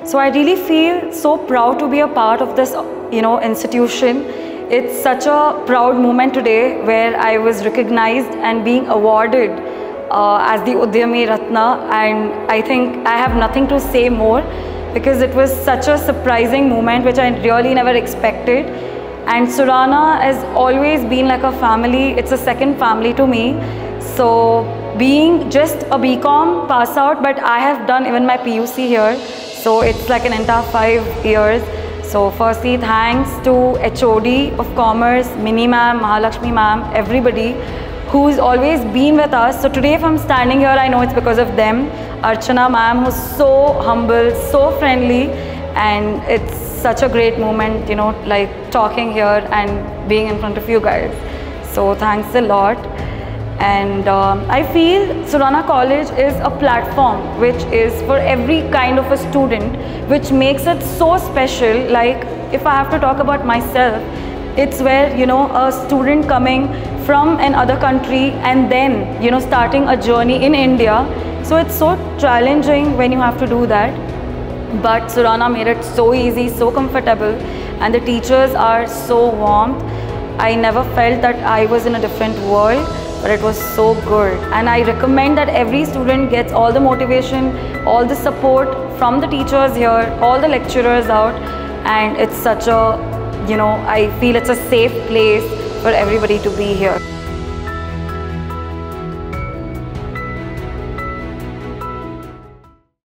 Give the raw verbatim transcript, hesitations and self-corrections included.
So I really feel so proud to be a part of this, you know, institution. It's such a proud moment today where I was recognized and being awarded uh, as the Udyami Ratna, and I think I have nothing to say more because it was such a surprising moment which I really never expected. And Surana has always been like a family. It's a second family to me. So being just a B Com pass out, but I have done even my P U C here. So it's like an entire five years. So firstly, thanks to H O D of Commerce, Mini ma'am, Mahalakshmi ma'am, everybody who's always been with us. So today if I'm standing here, I know it's because of them. Archana ma'am, who's so humble, so friendly, and it's such a great moment, you know, like talking here and being in front of you guys. So thanks a lot. And um, I feel Surana College is a platform which is for every kind of a student, which makes it so special. Like if I have to talk about myself, it's where, you know, a student coming from another country and then, you know, starting a journey in India. So it's so challenging when you have to do that. But Surana made it so easy, so comfortable, and the teachers are so warm. I never felt that I was in a different world, but it was so good. And I recommend that every student gets all the motivation, all the support from the teachers here, all the lecturers out, and it's such a, you know, I feel it's a safe place for everybody to be here.